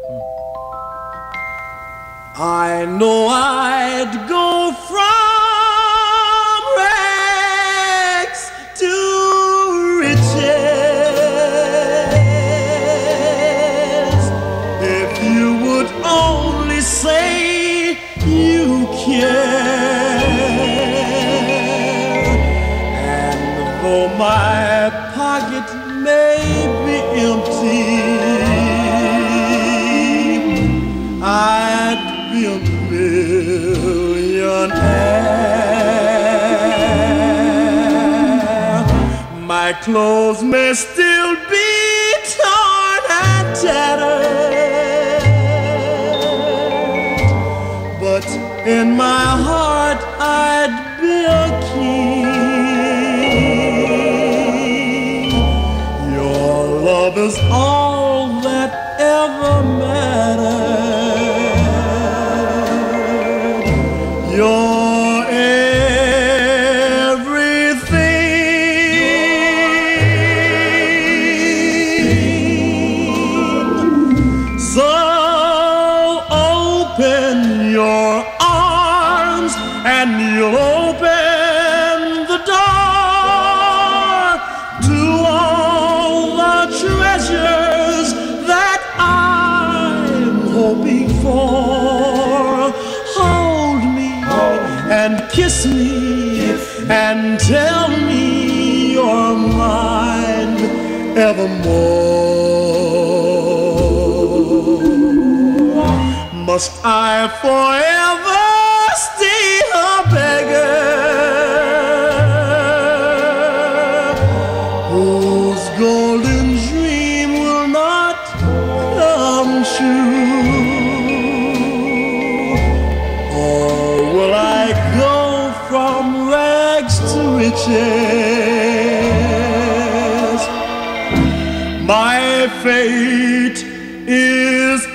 I know I'd go from rags to riches if you would only say you care. And though my pocket may be empty, I'd be a millionaire. My clothes may still be torn and tattered, but in my heart I'd be a king. Your love is all that ever mattered. You're everything. So open your arms and you'll open the door to all the treasures that I'm hoping for. Hold me and kiss me and tell me you're mine evermore. Must I forever stay a beggar whose golden dream will not come true? Or will I go from rags to riches? My fate is